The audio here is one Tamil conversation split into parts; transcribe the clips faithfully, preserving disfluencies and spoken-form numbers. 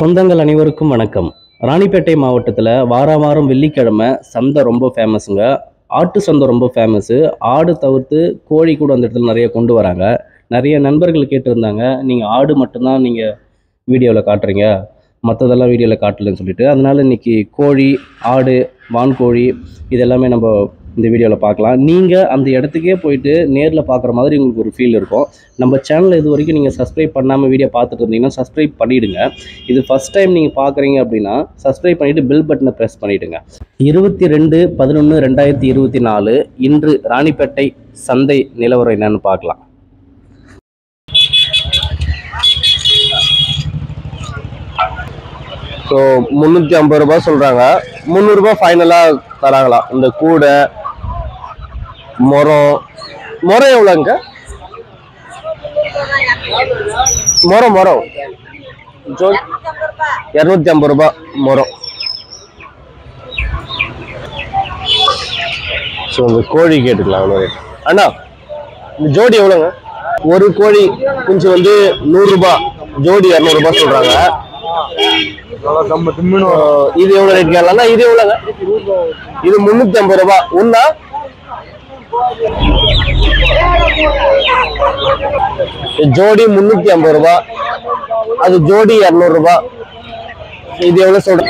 சொந்தங்கள் அனைவருக்கும் வணக்கம். ராணிப்பேட்டை மாவட்டத்தில் வார வாரம் வெள்ளிக்கிழமை சந்தை ரொம்ப ஃபேமஸுங்க. ஆட்டு சந்தை ரொம்ப ஃபேமஸ்ஸு. ஆடு தவிர்த்து கோழி கூட அந்த இடத்துல நிறைய கொண்டு வராங்க. நிறைய நண்பர்கள் கேட்டிருந்தாங்க, நீங்கள் ஆடு மட்டும்தான் நீங்கள் வீடியோவில் காட்டுறீங்க, மற்றதெல்லாம் வீடியோவில் காட்டலன்னு சொல்லிட்டு. அதனால் இன்றைக்கி கோழி, ஆடு, வான்கோழி இதெல்லாமே நம்ம இந்த வீடியோவில் பார்க்கலாம். நீங்கள் அந்த இடத்துக்கே போயிட்டு நேரில் பார்க்குற மாதிரி உங்களுக்கு ஒரு ஃபீல் இருக்கும். நம்ம சேனலில் இது வரைக்கும் நீங்கள் சப்ஸ்கிரைப் பண்ணாமல் வீடியோ பார்த்துட்டு இருந்தீங்கன்னா சப்ஸ்கிரைப் பண்ணிவிடுங்க. இது ஃபஸ்ட் டைம் நீங்கள் பார்க்குறீங்க அப்படின்னா சப்ஸ்கிரைப் பண்ணிவிட்டு பெல் பட்டனை ப்ரெஸ் பண்ணிவிடுங்க. இருபத்தி ரெண்டு பதினொன்று ரெண்டாயிரத்தி இருபத்தி நாலு இன்று ராணிப்பேட்டை சந்தை நிலவரம் என்னன்னு பார்க்கலாம். ஸோ முந்நூற்றி ஐம்பது ரூபா சொல்கிறாங்க. முந்நூறுரூபா ஃபைனலாக தராங்களா. இந்த கூடை மொரம் மொரம் எவ்வளோங்க? மொரம் மொரம் ஜோ இரநூத்தி ஐம்பது ரூபா மொரம். ஸோ இந்த கோழி கேட்டுக்கலாம் எவ்வளோ ரேட் அண்ணா? இந்த ஜோடி எவ்வளோங்க? ஒரு கோழி குஞ்சு வந்து நூறுரூபா, ஜோடி இரநூறுபா சொல்கிறாங்க. இது எவ்வளோ ரேட் கேட்கலாம்? இது எவ்வளோங்க? இது முந்நூற்றி ஐம்பது ரூபா ஒன்றா? ஜோடி முந்நூற்றி ஐம்பது ரூபா, அது ஜோடி இரநூறுபா. இது எவ்வளோ சொல்ற?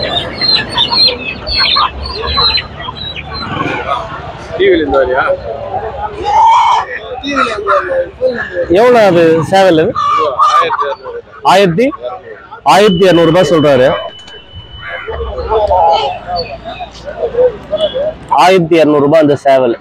எவ்வளோ அது சேவல்? ஆயிரத்தி ஆயிரத்தி இரநூறுபா சொல்றாரு. ஆயிரத்தி இரநூறுபா அந்த சேவல்.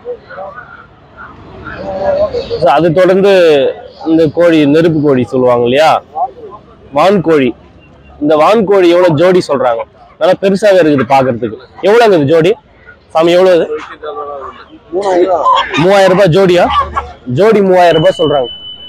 அது தொடர்ந்து இந்த கோழி, நெருப்பு கோழி சொல்லுவாங்க இல்லையா, வான்கோழி. இந்த வான்கோழி எவ்வளவு ஜோடி சொல்றாங்க? நல்லா பெருசாவே இருக்குது பாக்குறதுக்கு. எவ்வளவு இது ஜோடி சாமி? எவ்வளவு? மூவாயிரம் ரூபாய் ஜோடியா? ஜோடி மூவாயிரம் ரூபாய் சொல்றாங்க.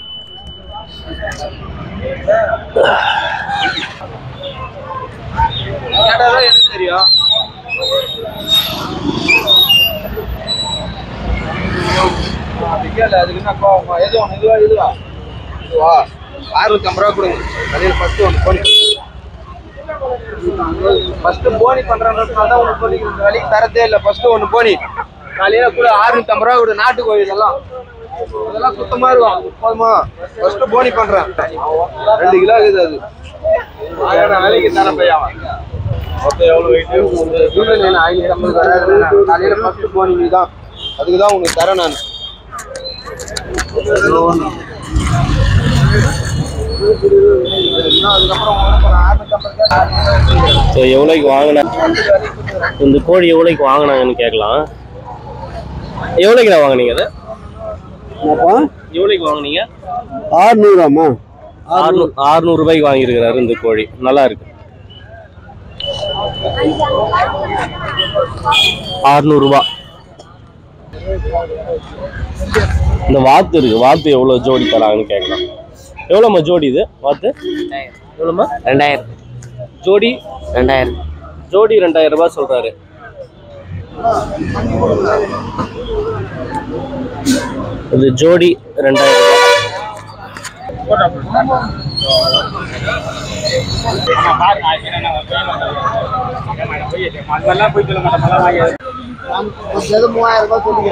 அறுநூத்தி ஐம்பது ரூபா கொடுங்க. கடையில் ஃபர்ஸ்ட் ஒன்று போனி ஃபர்ஸ்ட் போனி பண்றதுனால தான் ஒன்று போனி இந்த வேலைக்கு தரதே இல்லை. ஃபர்ஸ்ட் ஒன்று போனி காலையில கூட அறுநூத்தி ஐம்பது ரூபா கொடு. நாட்டு கோழி இதெல்லாம் இதெல்லாம் சுத்தமா இருக்கும். போதுமா? ஃபர்ஸ்ட் போனி பண்றேன். ரெண்டு கிலோ இருக்குது. அது வேலைக்கு தர பையா ஐநூத்தி ஐம்பது காலையில ஃபர்ஸ்ட் போனி தான். அதுக்கு தான் உங்களுக்கு தரேன் நான். எவ்வளோக்கு வாங்கினா இந்த கோழி எவ்வளோக்கு வாங்கினாங்கன்னு கேட்கலாம். எவ்வளோக்கு நான் வாங்கினீங்க? அது எவ்வளோக்கு வாங்கினீங்க? ஆறுநூறாமா? ஆறுநூறு ஆறுநூறு ரூபாய்க்கு வாங்கியிருக்கிறாரு இந்த கோழி. நல்லா இருக்கு. ஆறுநூறு ரூபா. இந்த வாத்து இருக்கு. வாத்து எவ்வளோ ஜோடி தராங்கன்னு கேட்கலாம். எவ்வளோம்மா ஜோடி இது வாத்து? எவ்வளோம்மா? ரெண்டாயிரம் ஜோடி. ரெண்டாயிரம் ஜோடி ரெண்டாயிரம் ரூபாய் சொல்றாரு. இது ஜோடி ரெண்டாயிரம் ரூபாய். மூவாயிரம் ரூபாய் சொல்லுங்க.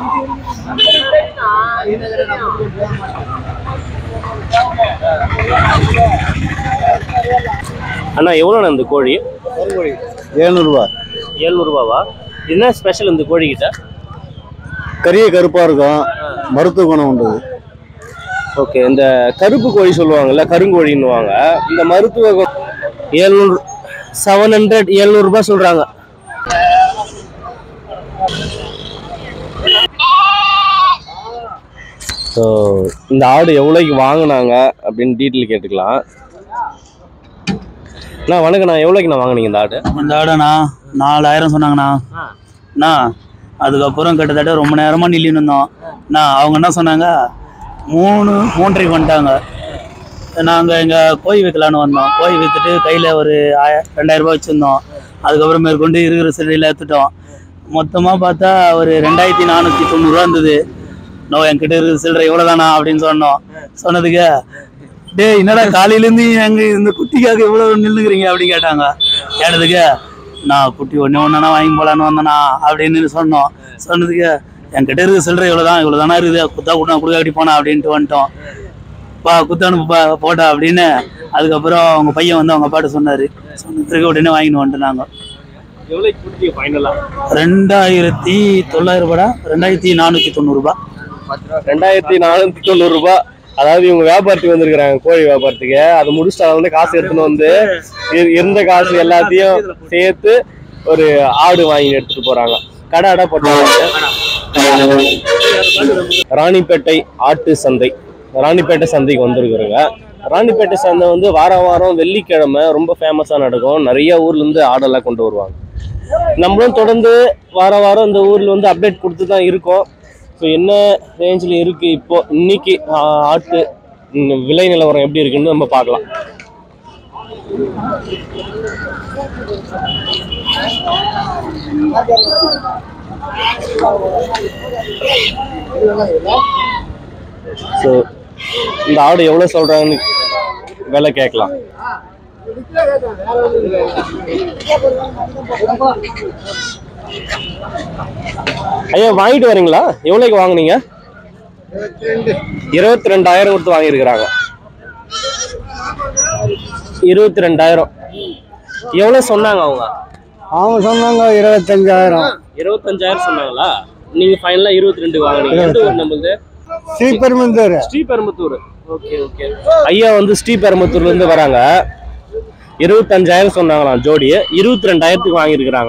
அண்ணா எவ்வளோண்ணா இந்த கோழி? எழுநூறுபா. எழுநூறுபாவா? என்ன ஸ்பெஷல் இந்த கோழி கிட்ட? கரிய கருப்பா இருக்கும், மருத்துவ குணம் உண்டு. ஓகே. இந்த கருப்பு கோழி சொல்லுவாங்கல்ல, கருங்கோழின்னுவாங்க. இந்த மருத்துவ குணம் எழுநூறு செவன் ஹண்ட்ரட் எழுநூறுபா சொல்றாங்க. ஸோ இந்த ஆடு எவ்வளோக்கு வாங்கினாங்க அப்படின்னு டீட்டெயில் கேட்டுக்கலாம். அண்ணா வணக்கண்ணா, எவ்வளோக்கு நான் வாங்கினீங்க இந்த ஆடு? இந்த ஆடுண்ணா நாலாயிரம் சொன்னாங்கண்ணா. அண்ணா அதுக்கப்புறம் கிட்டத்தட்ட ரொம்ப நேரமாக நில்லின்னு இருந்தோம். அண்ணா அவங்க என்ன சொன்னாங்க, மூணு மூன்றரைக்கு வந்துட்டாங்க. நாங்கள் இங்கே கோழி வைக்கலான்னு வந்தோம். கோழி விற்றுட்டு கையில் ஒரு ஆய ரெண்டாயிரம் ரூபாய் வச்சுருந்தோம். அதுக்கப்புறம் மேற்கொண்டு இருக்கிற சிலையில் எடுத்துட்டோம். மொத்தமாக பார்த்தா ஒரு ரெண்டாயிரத்தி நானூற்றி தொண்ணூறுரூவா இருந்தது. நோ என்கிட்ட இருக்கிற சில்லறை இவ்வளோ தானா அப்படின்னு சொன்னோம். சொன்னதுக்கு டே என்னடா காலையிலேருந்து எங்க இந்த குட்டிக்காக இவ்வளவு நின்றுக்கிறீங்க அப்படின்னு கேட்டாங்க. கேட்டதுக்கு நான் குட்டி ஒன்று ஒன்றுனா வாங்கி போலான்னு வந்தேண்ணா அப்படின்னு சொன்னோம். சொன்னதுக்கு என்கிட்ட இருக்குது சில்லறை இவ்வளோதான் இவ்வளோதானா இருக்குது குத்தா குட்டா குடுக்க கட்டி போனா அப்படின்ட்டு வந்துட்டோம். பா குத்தானு போட்டா அப்படின்னு. அதுக்கப்புறம் அவங்க பையன் வந்து அவங்க அப்பாட்ட சொன்னார். சொன்னதுக்கு உடனே வாங்கிட்டு வந்துட்டு நாங்கள் ரெண்டாயிரத்தி தொள்ளாயிரம் ரூபாடா ரெண்டாயிரத்தி நானூற்றி தொண்ணூறுபா ரெண்டாயிரத்தி நானூற்றி தொண்ணூறு ரூபாய். அதாவது இவங்க வியாபாரத்துக்கு வந்திருக்கிறாங்க, கோழி வியாபாரத்துக்கு. அதை முடிச்சுட்டு அதை வந்து காசு எடுத்துன்னு வந்து இருந்த காசு எல்லாத்தையும் சேர்த்து ஒரு ஆடு வாங்கி எடுத்துட்டு போறாங்க. கடை அடை போட்டாங்க. ராணிப்பேட்டை ஆட்டு சந்தை, ராணிப்பேட்டை சந்தைக்கு வந்திருக்கிறோங்க. ராணிப்பேட்டை சந்தை வந்து வாரம் வாரம் வெள்ளிக்கிழமை ரொம்ப ஃபேமஸாக நடக்கும். நிறைய ஊர்ல இருந்து ஆடெல்லாம் கொண்டு வருவாங்க. நம்மளும் தொடர்ந்து வாரம் வாரம் இந்த ஊர்ல வந்து அப்டேட் கொடுத்து தான் இருக்கோம். ஸோ என்ன ரேஞ்சில் இருக்குது இப்போ இன்னைக்கு ஆட்டு விலை நிலவரம் எப்படி இருக்குன்னு நம்ம பார்க்கலாம். ஸோ இந்த ஆடு எவ்வளோ சொல்கிறாங்கன்னு விலை கேட்கலாம். ஐயா வாங்கிட்டு வரீங்களா? எவ்வளோக்கு வாங்கினீங்க? இருபத்தி ரெண்டாயிரம் கொடுத்து வாங்கியிருக்கிறாங்க. இருபத்தி ரெண்டாயிரம். எவ்வளோ சொன்னாங்க அவங்க? அவங்க சொன்னாங்க இருபத்தஞ்சாயிரம். இருபத்தஞ்சாயிரம் சொன்னாங்களா? நீங்க ஃபைனலா இருபத்தி ரெண்டு வாங்கினீங்க. எந்த ஊர் நம்மளுது? ஸ்ரீபெரும்புத்தூர். ஸ்ரீபெரும்புத்தூர். Okay okay. ஐயா வந்து ஸ்ரீபெரும்புத்தூர்ல இருந்து வராங்க. இருபத்தஞ்சாயிரம் சொன்னாங்களாம் ஜோடி. இருபத்தி ரெண்டாயிரத்துக்கு வாங்கியிருக்கிறாங்க.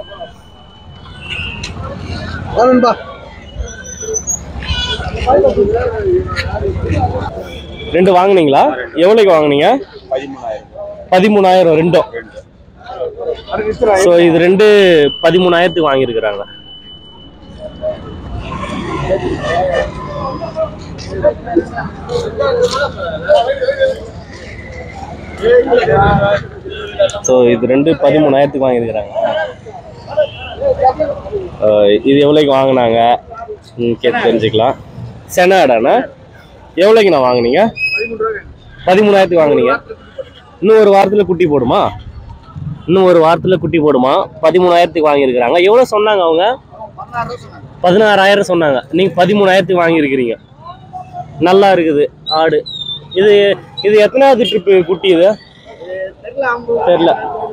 ரெண்டு வாங்கினீங்களா? எவ்வளோக்கு வாங்கினீங்க? பதிமூணாயிரம் ரெண்டும். ஸோ இது ரெண்டு பதிமூணாயிரத்துக்கு வாங்கியிருக்கிறாங்க. ஸோ இது ரெண்டு பதிமூணாயிரத்துக்கு வாங்கியிருக்கிறாங்க. இது எவ்வளோக்கு வாங்கினாங்க கேட்டு தெரிஞ்சுக்கலாம். செனாடாண்ணா எவ்வளோக்கு நான் வாங்கினீங்க? பதிமூணாயிரத்துக்கு வாங்கினீங்க. இன்னும் ஒரு வாரத்தில் குட்டி போடுமா? இன்னும் ஒரு வாரத்தில் குட்டி போடுமா? பதிமூணாயிரத்துக்கு வாங்கியிருக்கிறாங்க. எவ்வளோ சொன்னாங்க அவங்க? பதினாறாயிரம் சொன்னாங்க. நீங்கள் பதிமூணாயிரத்துக்கு வாங்கியிருக்கிறீங்க. நல்லா இருக்குது ஆடு. இது இது எத்தனாவது ட்ரிப்பு குட்டி? இது தெரியல.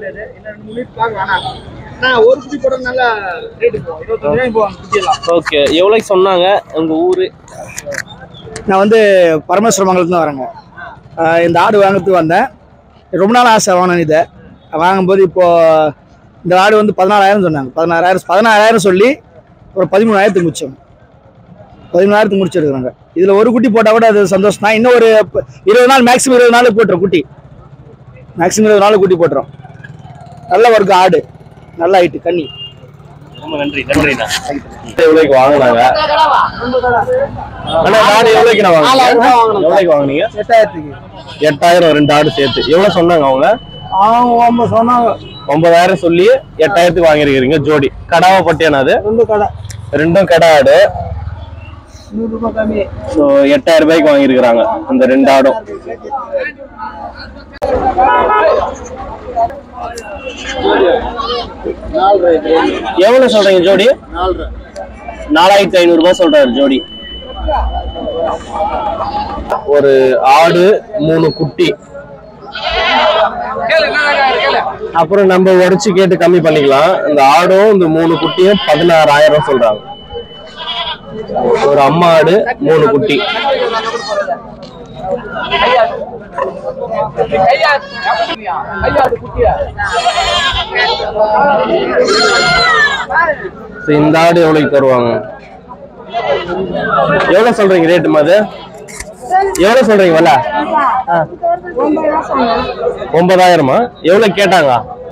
ஓகே. எவ்வளோக்கு சொன்னாங்க உங்க ஊரு? நான் வந்து பரமேஸ்வரமங்கலத்துலேருந்து வரேங்க. இந்த ஆடு வாங்கிறதுக்கு வந்தேன். ரொம்ப நாள் ஆசை வாங்கினேன். இதை வாங்கும்போது இப்போது இந்த ஆடு வந்து பதினாலாயிரம் சொன்னாங்க. பதினாறாயிரம் பதினாறாயிரம் சொல்லி ஒரு பதிமூணாயிரத்துக்கு முடிச்சோம். பதிமூணாயிரத்துக்கு முடிச்சிருக்கிறாங்க. இதில் ஒரு குட்டி போட்டால் கூட அது சந்தோஷம் தான். இன்னும் ஒரு இருபது நாள் மேக்ஸிமம் இருபது நாளுக்கு போட்டுரும் குட்டி. மேக்ஸிமம் இருபது நாளுக்கு குட்டி போட்டுரும். நல்ல ஒர்க்கு ஆடு, நல்லா ஆயிட்டு கண்ணி. ரொம்ப நன்றி. நன்றிண்ணா. எவ்வளோக்கு வாங்கினாங்க? அண்ணா ஆடு எவ்வளோக்கு நான் வாங்கினீங்க? எவ்வளோக்கு வாங்கினீங்க? எட்டாயிரத்துக்கு. எட்டாயிரம் ரெண்டு ஆடு சேர்த்து. எவ்வளோ சொன்னாங்க அவங்க? அவங்க சொன்னாங்க ஒன்பதாயிரம் சொல்லி எட்டாயிரத்துக்கு வாங்கியிருக்கிறீங்க ஜோடி. கடாவை பட்டியானா? அது ரெண்டு கடை, ரெண்டும் கடை ஆடு. நூறு ரூபாய் கம்மி. ஸோ எட்டாயிரம் ரூபாய்க்கு வாங்கியிருக்கிறாங்க அந்த ரெண்டு ஆடும். எவ்வளவு சொல்றீங்க ஜோடி? நாலாயிரத்தி ஐநூறு ரூபாய் சொல்றாரு ஜோடி. ஒரு ஆடு மூணு குட்டி. அப்புறம் நம்ம உடச்சு கேட்டு கம்மி பண்ணிக்கலாம். இந்த ஆடும் இந்த மூணு குட்டியும் பதினாறாயிரம் சொல்றாங்க. ஒரு அம்மா ஆடு மூணு குட்டி. இந்த ஆடு எவ்வளவு தருவாங்க? எவ்வளவு சொல்றீங்க ரேட்டு? மாதிரி எவ்வளவு சொல்றீங்க? வல ஒன்பதாயிரமா? எவ்வளவு கேட்டாங்க?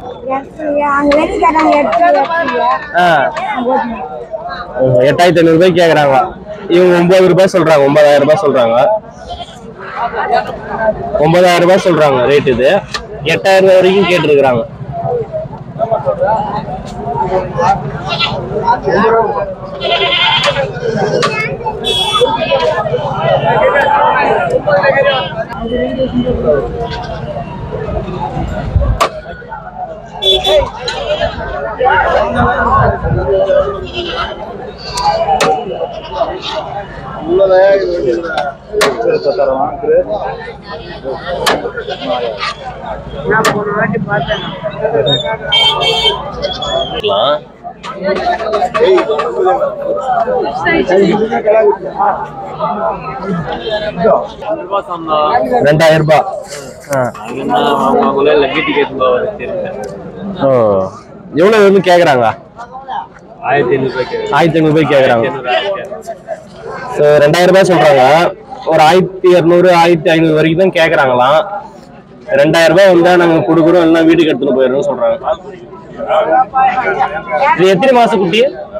எட்டாயிரத்தி ஐநூறு ரூபாய் கேக்குறாங்க. இவங்க ஒன்பது ரூபாய் சொல்றாங்க. ஒன்பதாயிரம் ரூபாய் சொல்றாங்க. ஒன்பதாயிரம் ரூபாய் சொல்றாங்க ரேட். இது எட்டாயிரம் ரூபாய் வரைக்கும் கேட்டுருக்குறாங்க. ரெண்டாயிரம் ரூபாய். ஓ எவ்வளவு வந்து கேக்குறாங்க? ஆயிரத்தி ஐநூறு ஆயிரத்தி ஐநூறு ரூபாய் கேக்குறாங்க. ஸோ ரெண்டாயிரம் ரூபாய் சொல்றாங்க. ஒரு ஆயிரத்தி இரநூறு ஆயிரத்தி ஐநூறு வரைக்கும் தான் கேக்குறாங்களாம். ரெண்டாயிரம் ரூபாய் வந்தா நாங்க கொடுக்குறோம், இல்லைன்னா வீட்டுக்கு எடுத்துன்னு போயிடுறோம் சொல்றாங்க. இது எத்தனை மாசம் குட்டி?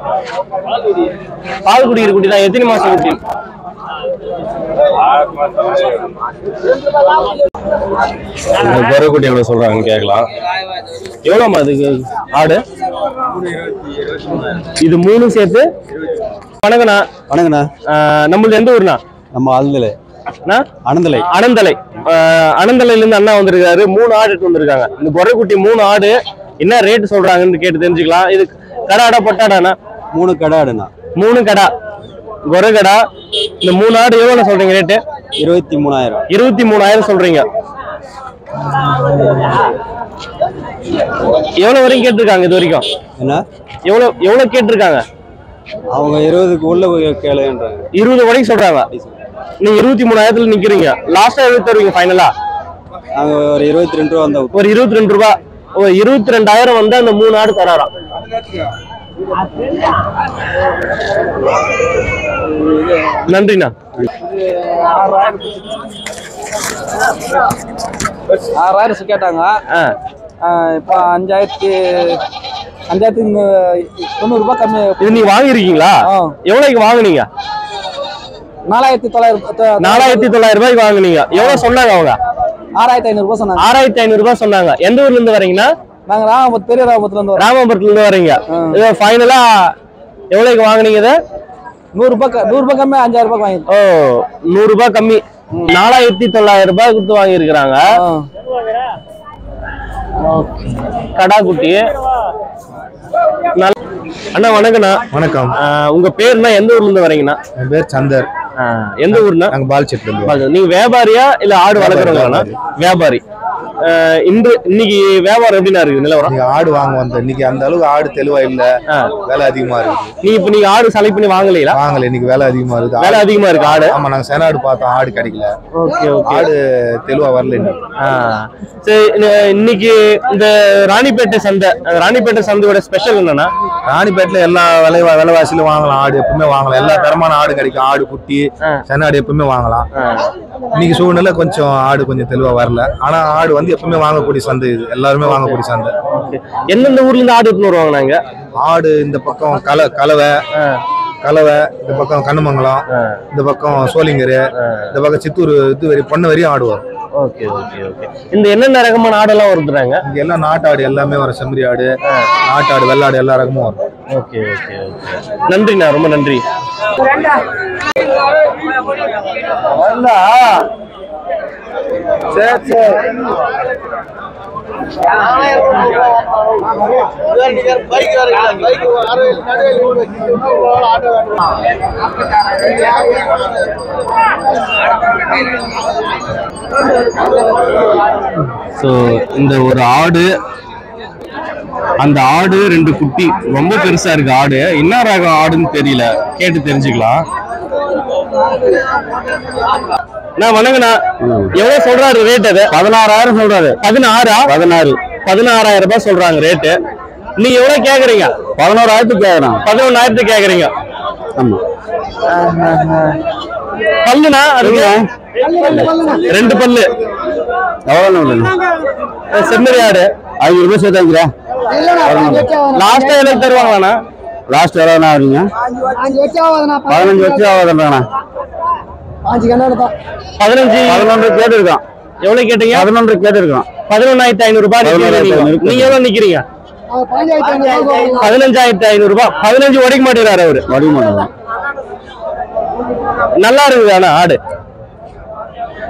பால் குடிக்கிற குட்டி தான். எத்தனை மாசம் குட்டி? குட்டி எவ்வளவு சொல்றாங்கன்னு கேட்கலாம். எவ்வளவுமா அதுக்கு ஆடு? இது மூணு சேர்த்து. வணக்கண்ணா. வணக்கண்ணா. நம்மளது எந்த ஊர்னா? நம்ம ஆழ்ந்தலை. அனந்தலை. அனந்தலை. அனந்தலையில இருந்து அண்ணா வந்திருக்காரு. மூணு ஆடு எடுத்து வந்திருக்காங்க. இந்த குறைக்குட்டி மூணு ஆடு என்ன ரேட் சொல்றாங்கன்னு கேட்டு தெரிஞ்சுக்கலாம். இது கடாடா பொட்டாடாண்ணா? மூணு கடாடுண்ணா. மூணு கடா குறை கடா. இந்த மூணு ஆடு எவ்வளவு சொல்றீங்க ரேட்டு? இருபத்தி மூணாயிரம். இருபத்தி மூணாயிரம் சொல்றீங்க. எவ்வளவு வரைக்கும் கேட்டிருக்காங்க இது வரைக்கும்? என்ன எவ்வளவு எவ்வளவு கேட்டிருக்காங்க? அவங்க இருபதுக்கு உள்ள கேளுன்றாங்க. இருபது வரைக்கும் சொல்றாங்க. நீங்க இருபத்தி மூணாயிரத்துல நிக்கிறீங்க. லாஸ்டா எவ்வளவு தருவீங்க ஃபைனலா? நாங்க ஒரு இருபத்தி ரெண்டு ரூபா வந்தா. ஒரு இருபத்தி ரெண்டு ரூபா. ஒரு இருபத்தி ரெண்டாயிரம் வந்து அந்த மூணு ஆடு தராராம். நன்றிண்ணா. ஆறாயிரம் கேட்டாங்க. இப்ப அஞ்சாயிரத்தி அஞ்சாயிரத்தி தொண்ணூறு ரூபாய் கம்மி. இது நீங்க வாங்கிருக்கீங்களா? எவ்வளவுக்கு வாங்குனீங்க? நாலாயிரத்தி தொள்ளாயிரம் நாலாயிரத்தி தொள்ளாயிரம் ரூபாய்க்கு வாங்குனீங்க. எவ்வளவு சொன்னாங்க அவங்க? ஆறாயிரத்தி ஐநூறு ரூபாய் சொன்னாங்க. ஆறாயிரத்தி ஐநூறு ரூபாய் சொன்னாங்க. எந்த ஊர்ல இருந்து வரீங்கன்னா? நாங்க ராமபுரம், பெரிய ராமபுரத்துல இருந்து. ராமபுரத்துல இருந்து வரீங்க. இது ஃபைனலா எவ்வளவுக்கு வாங்குனீங்க? இதை நூறு ரூபாய் நூறு ரூபாய் கம்மி அஞ்சாயிரம் ரூபாய் வாங்கி. ஓ நூறு ரூபாய் கம்மி. நாலாயிரத்தி தொள்ளாயிரம் ரூபாய் கொடுத்து வாங்கி இருக்கிறாங்க. கடா குட்டி. அண்ணா வணக்கண்ணா. வணக்கம். உங்க பேருனா எந்த ஊர்ல இருந்து வரீங்கண்ணா? என் பேர் சந்தர். எந்த ஊர்னா? நாங்க பால்செட்ல இருந்து. நீங்க வியாபாரியா இல்ல ஆடு வளர்க்குறவங்களா? வியாபாரி. இன்று இன்னைக்கு வியாபாரம் எப்படின்னா இருக்கு நிலவரம்? ஆடு வாங்க வந்த இன்னைக்கு அந்த அளவுக்கு ஆடு தெளிவா இல்ல, வேலை அதிகமா இருக்கு. நீ இப்ப நீங்க ஆடு செலக்ட் பண்ணி வாங்கலையா? வாங்கல. இன்னைக்கு வேலை அதிகமா இருக்கு. வேலை அதிகமா இருக்கு ஆடு. ஆமா, நாங்க செனாடு பார்த்தோம், ஆடு கிடைக்கல. Okay okay. ஆடு தெளிவா வரல இன்னைக்கு. சரி, இன்னைக்கு இந்த ராணிப்பேட்டை சந்தை, ராணிப்பேட்டை சந்தையோட ஸ்பெஷல் என்னன்னா, ராணிப்பேட்டையில எல்லா விலை விலைவாசியிலும் வாங்கலாம். ஆடு எப்பவுமே வாங்கலாம். எல்லா தரமான ஆடு கிடைக்கும். ஆடு குட்டி செனாடு எப்பவுமே வாங்கலாம். இன்னைக்கு சூழ்நிலை கொஞ்சம் ஆடு கொஞ்சம் தெளிவா வரல. ஆனா ஆடு வந்து எப்பவுமே வாங்கக்கூடிய சந்தை. இது எல்லாருமே வாங்கக்கூடிய சந்தை. எந்தெந்த ஊர்ல இருந்து ஆடு எடுத்துன்னு வருவாங்க? நாங்க ஆடு இந்த பக்கம் கல கலவை கலவை இந்த பக்கம் கண்ணமங்கலம், இந்த பக்கம் சோளிங்கரு, இந்த பக்கம் சித்தூர், இது வரை பொண்ணு வரையும் ஆடு வரும். Okay okay okay. இந்த என்னென்ன ரகமான ஆடெல்லாம் வருதுறாங்க? இங்க எல்லாம் நாட்டு ஆடு எல்லாமே வரும். செம்மறி ஆடு, நாட்டாடு, வெள்ளாடு எல்லா ரகமும் வரும். Okay okay okay. நன்றிண்ணா, ரொம்ப நன்றி. சரி சரி. ஸோ இந்த ஒரு ஆடு, அந்த ஆடு ரெண்டு குட்டி, ரொம்ப பெருசா இருக்கு ஆடு. என்ன ரகம் ஆடுன்னு தெரியல, கேட்டு தெரிஞ்சுக்கலாம். நான் வணங்கண்ணா. எவ்வளவு சொல்றாரு ரேட்? அது பதினாறாயிரம் சொல்றாரு. பதினாறா? பதினாறு பதினாறாயிரம் ரூபாய் சொல்றாங்க ரேட்டு. நீங்க எவ்வளவு கேக்குறீங்க? பதினோராயிரத்துக்கு கேக்குறேன். பதினொன்னாயிரத்துக்கு கேக்குறீங்க. ஆமா. பல்லுனா அதுக்கு ரெண்டு பல்லு. எவ்வளவு? செம்மறி ஆடு ஐநூறு ரூபாய் சேர்த்தாங்க. லாஸ்டா எவ்வளவு தருவாங்கண்ணா? லாஸ்ட் எவ்வளவுண்ணா வருவீங்க? பதினஞ்சு வச்சு ஆகுதுண்ணா. பதினஞ்சு பதினொன்று கேட்டு இருக்கான். எவ்வளவு கேட்டீங்க? பதினொன்று கேட்டு இருக்கான். பதினொன்னாயிரத்தி ஐநூறு ரூபாய். நீங்க எவ்வளவு நிக்கிறீங்க? பதினஞ்சாயிரத்தி ஐநூறு ரூபாய். பதினஞ்சு உடைக்க மாட்டேங்கிறாரு அவரு. உடைக்க மாட்டேங்க. நல்லா இருக்குது ஆனா ஆடு.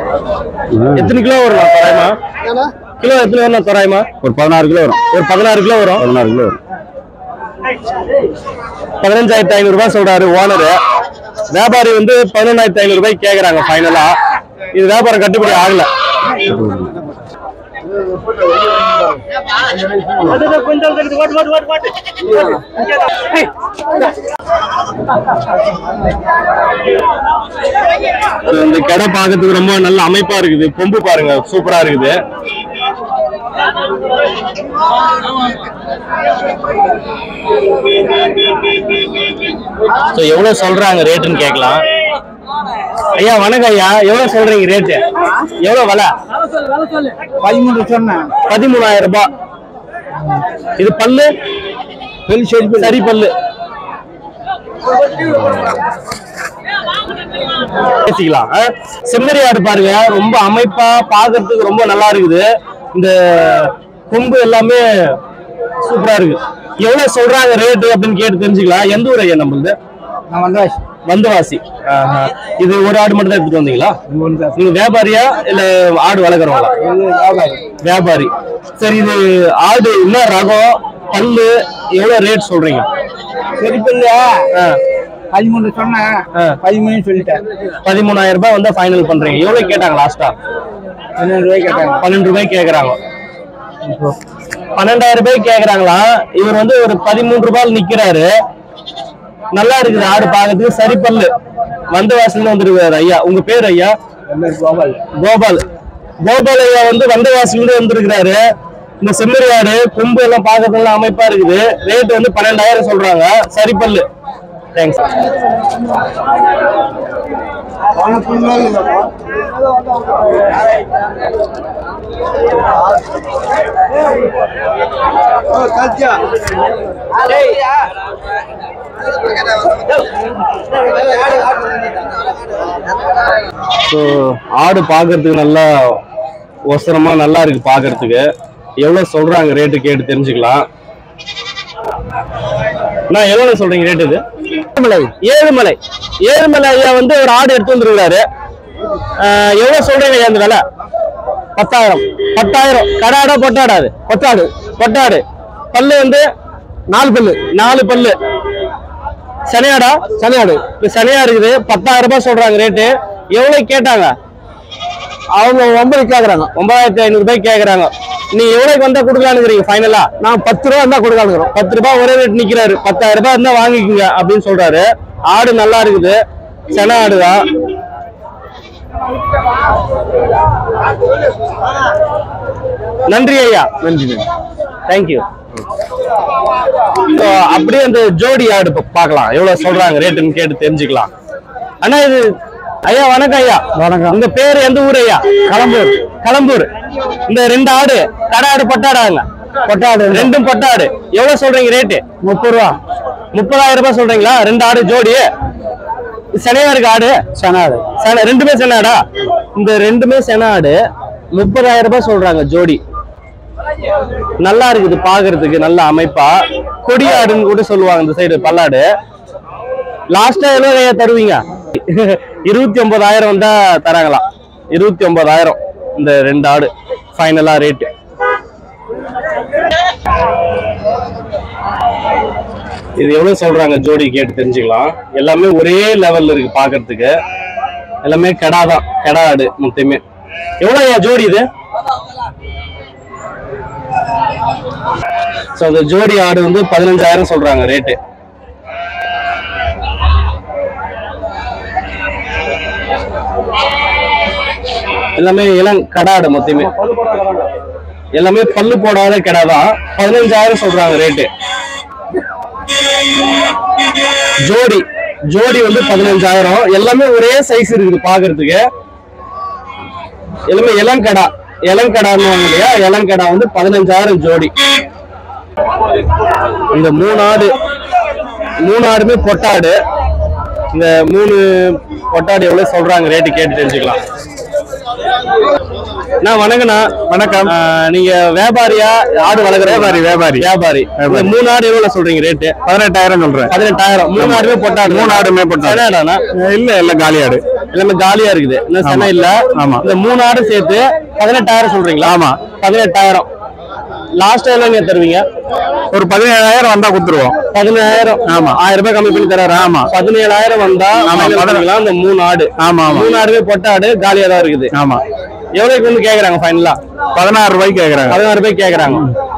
எத்தனை கிலோ வரும் தோராயமா? கிலோ எத்தனை வரும் தோராயமா? ஒரு பதினாறு கிலோ வரும். ஒரு பதினாறு கிலோ வரும். பதினாறு கிலோ வரும். பதினஞ்சாயிரத்தி ஐநூறு ரூபாய் சொல்றாரு ஓனரு. வியாபாரி வந்து பதினொன்னாயிரத்தி ஐநூறு ரூபாய் கேக்குறாங்க ஃபைனலா. இது வியாபாரம் கட்டுப்படி ஆகல. இந்த கடை பார்க்கறதுக்கு ரொம்ப நல்ல அமைப்பா இருக்குது. கொம்பு பாருங்க சூப்பரா இருக்குது. எவ்வளவு சொல்றாங்க ரேட்டுன்னு கேட்கலாம். ஐயா வணக்கம் ஐயா, எவ்வளவு சொல்றீங்க ரேட்டு? எவ்வளவு விலை? பதிமூணு சொன்னேன். பதிமூணாயிரம் ரூபாய். இது பல்லு சரி பல்லு பேசிக்கலாம். செம்மறி ஆடு பாருங்க, ரொம்ப அமைப்பா பாக்குறதுக்கு ரொம்ப நல்லா இருக்குது. இந்த கொம்பு எல்லாமே சூப்பரா இருக்கு. எவ்வளவு சொல்றாங்க ரேட்டு அப்படின்னு கேட்டு தெரிஞ்சுக்கலாம். எந்த ஊர் ஐயா நம்மளுது? வந்தவாசி. வந்தவாசி. இது ஒரு ஆடு மட்டும் தான் எடுத்துட்டு வந்தீங்களா? நீங்க வியாபாரியா இல்ல ஆடு வளர்க்குறவங்களா? வியாபாரி. சரி, இது ஆடு என்ன ரகம், பல்லு, எவ்வளவு ரேட் சொல்றீங்க? சரி பல்லு பதிமூணு சொன்னேன். பதிமூணு சொல்லிட்டேன். பதிமூணாயிரம் ரூபாய் வந்து ஃபைனல் பண்றீங்க. எவ்வளவு கேட்டாங்க லாஸ்டா? பன்னெண்டு ரூபாய் கேட்டாங்க. பன்னெண்டு ரூபாய் கேக்குறாங்க. பன்னெண்டாயிரம் ரூபாய் கேக்குறாங்களா? இவர் வந்து ஒரு பதிமூணு ரூபாய் நிக்கிறாரு. நல்லா இருக்குது ஆடு பாக்கிறதுக்கு. சரி பல்லு. வந்த வாசல் வந்துருக்காரு ஐயா. உங்க பேர் ஐயா? கோபால். கோபால். கோபால் ஐயா வந்து வந்த வாசல் வந்திருக்கிறாரு. இந்த செம்மறி ஆடு கொம்பு எல்லாம் பாக்கிறதுல அமைப்பா இருக்குது. ரேட் வந்து பன்னெண்டாயிரம் சொல்றாங்க. சரி பல்லு. தேங்க்ஸ். ஆடு பாக்குறதுக்கு நல்லா ஒசரமா நல்லா இருக்கு பாக்குறதுக்கு. எவ்வளவு சொல்றாங்க ரேட்டு கேட்டு தெரிஞ்சுக்கலாம். நான் எவ்வளவு சொல்றீங்க ரேட்? இது ஏழுமலை. ஏழுமலை ஏழுமலை ஐயா வந்து ஒரு ஆடு எடுத்து வந்துருக்காரு. எவ்வளவு சொல்றீங்க அந்த விலை? பத்தாயிரம். பத்தாயிரம். கடாடா பொட்டாடா? அது பொட்டாடு. பொட்டாடு. பல்லு வந்து நாலு பல்லு. நாலு பல்லு. சனியாடா? சனியாடு. இப்ப சனியா இருக்குது. பத்தாயிரம் ரூபாய் சொல்றாங்க ரேட்டு. எவ்வளவு கேட்டாங்க அவங்க? ஒன்பது கேக்குறாங்க. ஒன்பதாயிரத்தி ஐநூறு ரூபாய் கேக்குறாங்க. நீ எவ்வளவுக்கு வந்தா கொடுக்கலான்னு ஃபைனலா? நான் பத்து ரூபா இருந்தா கொடுக்கலான்னு. பத்து ரூபாய் ஒரே ரேட் நிக்கிறாரு. பத்தாயிரம் ரூபாய் இருந்தா வாங்கிக்கோங்க அப்படின்னு சொல்றாரு. ஆடு நல்லா இருக்குது. சென ஆடுதான். நன்றி ஐயா. நன்றி. தேங்க்யூ. அப்படியே அந்த ஜோடி ஆடு பார்க்கலாம். எவ்வளவு சொல்றாங்க ரேட்டுன்னு கேட்டு தெரிஞ்சுக்கலாம். அண்ணா இது ஐயா வணக்கம் ஐயா. வணக்கம். உங்க பேரு எந்த ஊர் ஐயா? களம்பூர். களம்பூர். இந்த ரெண்டு ஆடு கடாடு பொட்டாடாங்க? பொட்டாடு. ரெண்டும் பொட்டாடு. எவ்வளவு சொல்றீங்க ரேட்டு? முப்பது ரூபா. முப்பதாயிரம் ரூபாய் சொல்றீங்களா? ரெண்டு ஆடு ஜோடி. செனையா இருக்கு ஆடு? செனாடு. சென ரெண்டுமே செனாடா? இந்த ரெண்டுமே செனாடு. முப்பதாயிரம் ரூபாய் சொல்றாங்க ஜோடி. நல்லா இருக்குது பாக்குறதுக்கு. நல்ல அமைப்பா. கொடி ஆடுன்னு கூட சொல்லுவாங்க இந்த சைடு பல்லாடு. லாஸ்டா எவ்வளவு தருவீங்க? இருபத்தி ஒன்பதாயிரம் வந்தா தராங்களா? இருபத்தி ஒன்பதாயிரம் இந்த ரெண்டு ஆடு ஃபைனலா ரேட்டு. இது எவ்வளவு சொல்றாங்க ஜோடி கேட்டு தெரிஞ்சுக்கலாம். எல்லாமே ஒரே லெவல்ல இருக்கு பாக்குறதுக்கு. எல்லாமே கடா தான். கடா ஆடு மொத்தமே. எவ்வளவு ஜோடி இது? அந்த ஜோடி ஆடு வந்து பதினஞ்சாயிரம் சொல்றாங்க ரேட்டு. எல்லாமே இளம் கடாடு மொத்தமே. எல்லாமே பல்லு போடாத கடாதான். பதினஞ்சாயிரம் சொல்றாங்க ரேட்டு. ஜோடி ஜோடி வந்து பதினஞ்சாயிரம். எல்லாமே ஒரே சைஸ் இருக்குது பாக்குறதுக்கு. எல்லாமே இளங்கடா. இளங்கடான்னு இல்லையா? இளங்கடா வந்து பதினஞ்சாயிரம் ஜோடி. இந்த மூணு ஆடு மூணு ஆடுமே பொட்டாடு. இந்த மூணு பொட்டாடு எவ்வளவு சொல்றாங்க ரேட்டு கேட்டு தெரிஞ்சுக்கலாம். நான் வணக்கண்ணா. வணக்கம். நீங்க வியாபாரியா ஆடு வளர்க்குற? வியாபாரி வியாபாரி வியாபாரி மூணு ஆடு எவ்வளவு சொல்றீங்க ரேட்டு? பதினெட்டாயிரம் சொல்றேன். பதினெட்டாயிரம். மூணு ஆடுமே போட்டாடு? மூணு ஆடுமே போட்டாடு. இல்ல இல்ல காலி ஆடு எல்லாமே காலியா இருக்குது. இன்னும் சென்னை இல்ல. ஆமா. இந்த மூணு ஆடு சேர்த்து பதினெட்டாயிரம் சொல்றீங்களா? ஆமா பதினெட்டாயிரம். லாஸ்ட் எல்லாம் நீங்க தருவீங்க? ஒரு பதினேழாயிரம் வந்தா கொடுத்துருவோம். பதினேழாயிரம். ஆமா ஆயிரம் ரூபாய் கம்மி பண்ணி தராரு. ஆமா பதினேழாயிரம் வந்தா அந்த மூணு ஆடு. ஆமா மூணு ஆடுமே பொட்டாடு காலியா தான் இருக்குது. ஆமா எவ்வளவுக்கு வந்து கேக்குறாங்க ஃபைனலா? பதினாறு ரூபாய்க்கு கேக்குறாங்க. பதினாறு ரூபாய்க்கு கேக்குறாங்க.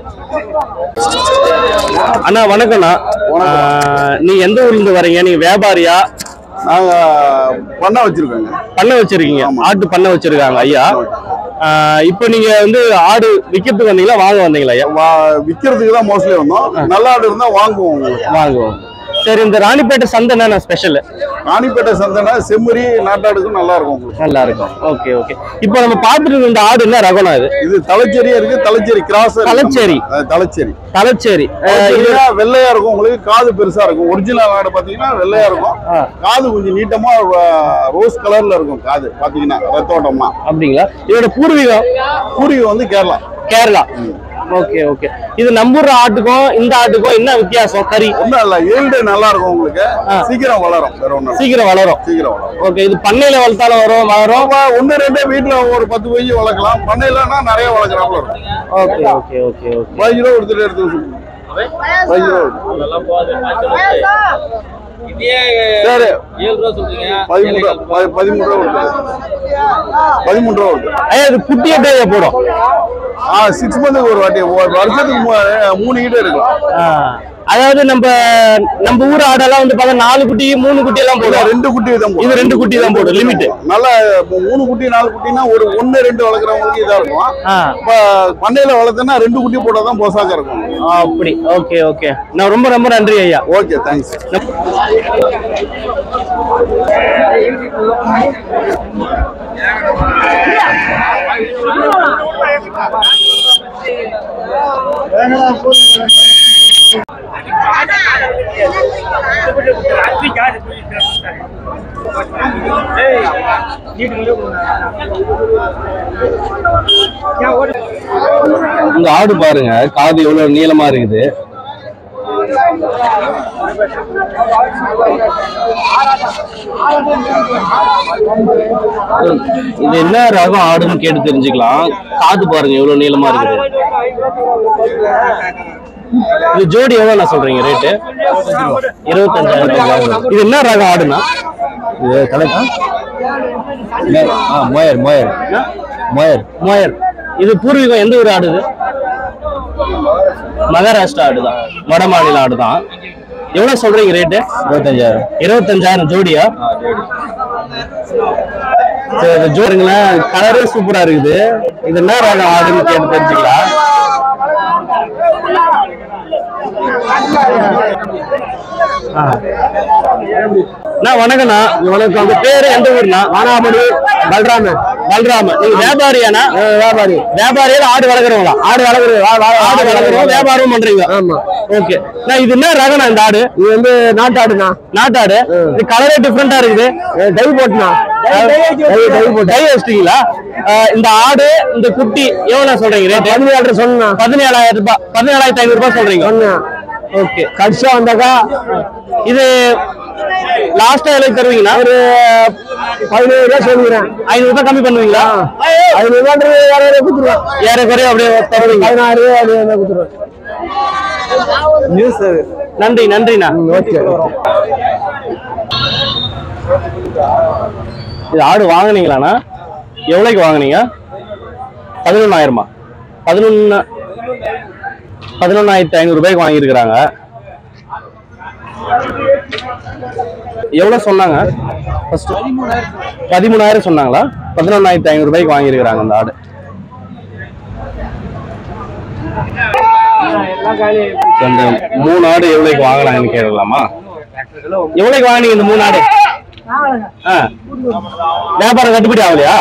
அண்ணா வணக்கம்ண்ணா. நீ எந்த ஊர்ல இருந்து வரீங்க? நீங்க வியாபாரியா? நாங்க பண்ண வச்சிருக்கோங்க. பண்ண வச்சிருக்கீங்க? ஆட்டு பண்ண வச்சிருக்காங்க ஐயா. இப்போ நீங்க வந்து ஆடு விக்கிறதுக்கு வந்தீங்களா வாங்க வந்தீங்களா ஐயா? விக்கிறதுக்கு தான் மோஸ்ட்லி வந்தோம். நல்ல ஆடு இருந்தா வாங்குவோம். வாங்குவோம். சரி, இந்த ராணிப்பேட்டை சந்தை என்ன ஸ்பெஷல்? ராணிப்பேட்டை சந்தைனா செம்மறி நாட்டாடுக்கும் நல்லா இருக்கும். நல்லா இருக்கும். Okay okay. இப்போ நம்ம பார்த்துட்டு இந்த ஆடு என்ன ரகம்னா? இது இது தலைச்சேரியா இருக்கு. தலைச்சேரி கிராஸ். தலைச்சேரி தலைச்சேரி தலைச்சேரி இதுனா வெள்ளையா இருக்கும். உங்களுக்கு காது பெருசா இருக்கும். ஒரிஜினல் ஆடு பாத்தீங்கன்னா வெள்ளையா இருக்கும். காது கொஞ்சம் நீட்டமா ரோஸ் கலர்ல இருக்கும். காது பாத்தீங்கன்னா ரத்தோட்டமா. அப்படிங்களா? இதோட பூர்வீகம்? பூர்வீகம் வந்து கேரளா. கேரளா. Okay okay. இது நம்பூர் ஆட்டுக்கும் இந்த ஆட்டுக்கும் என்ன வித்தியாசம்? கறி ஒண்ணும் இல்ல. ஈல்டு நல்லா இருக்கும். உங்களுக்கு சீக்கிரம் வளரும். வேற ஒண்ணும் சீக்கிரம் வளரும். சீக்கிரம் வளரும். ஓகே. இது பண்ணையில வளர்த்தாலும் வரும் வளரும். ஒன்னு ரெண்டு வீட்டுல ஒரு பத்து போய் வளர்க்கலாம். பண்ணையிலன்னா நிறைய வளர்க்குறாப்புல இருக்கும். Okay okay okay okay. பதினஞ்சு ரூபா கொடுத்துட்டு எடுத்து பதினஞ்சு ரூபா சரி. பதிமூணு ரூபா பதிமூணு ரூபா பதிமூணு ரூபா கொடுத்து. ஐயா இது குட்டி எட்டே போடும்? ஆ சிக்ஸ் மந்த்துக்கு ஒரு வாட்டி. வருஷத்துக்கு மூணு கிட்ட இருக்கலாம். அதாவது நம்ம நம்ம ஊர் ஆடெல்லாம் வந்து பார்த்தா நாலு குட்டி மூணு குட்டி எல்லாம் போடும். ரெண்டு குட்டி தான் போடும். இது ரெண்டு குட்டி தான் போடும். லிமிட் நல்லா மூணு குட்டி நாலு குட்டினா ஒரு ஒன்னு ரெண்டு வளர்க்குறவங்களுக்கு இதா இருக்கும். இப்ப பண்ணையில வளர்த்தனா ரெண்டு குட்டி போட்டாதான் போசாக்க இருக்கும். அப்படி. Okay okay. நான் ரொம்ப ரொம்ப நன்றி ஐயா. Okay thanks. இந்த ஆடு பாருங்க, காது எவ்வளவு நீளமா இருக்குது. இது என்ன ரகம் ஆடுன்னு கேட்டு தெரிஞ்சுக்கலாம். காது பாருங்க எவ்வளவு நீளமா இருக்குது. இது ஜோடி எவ்வளவு நான் சொல்றீங்க ரேட்டு? இருபத்தஞ்சாயிரம். இது என்ன ரகம் ஆடுனா? இது தலைக்கா மொயர் மொயர் மொயர் மொயர். இது பூர்வீகம் எந்த ஊர் ஆடு? இது மகாராஷ்டிரா ஆடுதான். வட மாநில ஆடுதான். எவ்வளவு சொல்றீங்க ரேட்டு? இருபத்தஞ்சாயிரம். இருபத்தஞ்சாயிரம் ஜோடியா? ஜோடிங்களேன். கலரே சூப்பரா இருக்குது. இது என்ன ரகம் ஆடுன்னு கேட்டு தெரிஞ்சுக்கலாம். வணக்கண்ணா. வணக்கம். உங்க பேரு எந்த ஊர்னா? வானாமணி பல்ராம. பல்ராம. நீங்க வியாபாரியானா? வியாபாரி. வியாபாரியில ஆடு வளர்க்குறவங்களா? ஆடு வளர்க்குறது. ஆடு வளர்க்குறோம் வியாபாரம் பண்றீங்க? ஆமா. ஓகே. நான் இது என்ன ரகம்னா இந்த ஆடு? இது வந்து நாட்டாடுண்ணா. நாட்டாடு. இது கலரே டிஃப்ரெண்டா இருக்குது. டை போட்டுனா டை வச்சிட்டீங்களா? இந்த ஆடு இந்த குட்டி எவ்வளவு சொல்றீங்க ரேட்? பதினேழு சொல்லுங்க. பதினேழாயிரம் ரூபாய். பதினேழாயிரத்தி ஐநூறு ரூபாய் சொல்றீங்க. ஓகே. கட்சா வந்தாக்கா இது லாஸ்டா எவ்வளவு தருவீங்கன்னா? ஒரு பதினேழு ரூபாய் சொல்லுறேன். ஐநூறு ரூபாய் கம்மி பண்ணுவீங்களா? ஐநூறு ரூபாய் ஏற குத்துருவேன். ஏற குறைய அப்படியே தருவீங்க. பதினாறு அப்படியே குத்துருவேன். நியூஸ். நன்றி நன்றிண்ணா. ஓகே. இது ஆடு வாங்கினீங்களாண்ணா? எவ்வளோக்கு வாங்கினீங்க? பதினொன்னாயிரமா? பதினொன்னு பதினொன்னாயிரத்தி ஐநூறு ரூபாய்க்கு வாங்கியிருக்கிறாங்க. எவ்வளவு சொன்னாங்க? பதிமூணாயிரம் சொன்னாங்களா? பதினொன்னாயிரத்தி ஐநூறு ரூபாய்க்கு வாங்கியிருக்கிறாங்க அந்த ஆடு. இந்த மூணு ஆடு எவ்வளவுக்கு வாங்கலாம்னு கேட்கலாமா? எவ்வளவுக்கு வாங்கினீங்க இந்த மூணு ஆடு? வியாபாரம் கட்டுப்படி ஆகலையா?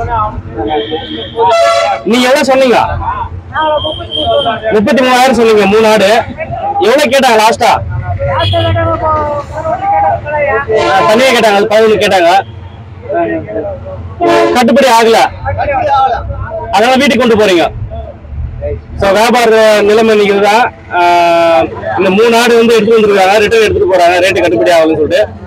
நீங்க எவ்வளவு சொன்னீங்க? முப்பத்தி மூணாயிரம் சொன்னீங்க மூணு ஆடு. எவ்வளவு கேட்டாங்க லாஸ்டா? தனியா கேட்டாங்க. பதினொன்று கேட்டாங்க. கட்டுப்படி ஆகல, அதனால வீட்டுக்கு கொண்டு போறீங்க. ஸோ வியாபார நிலைமை இன்னைக்கு தான். இந்த மூணு ஆடு வந்து எடுத்து வந்துருக்காங்க, ரிட்டர்ன் எடுத்துட்டு போறாங்க, ரேட்டு கட்டுப்படி ஆகலன்னு சொல்லிட்டு.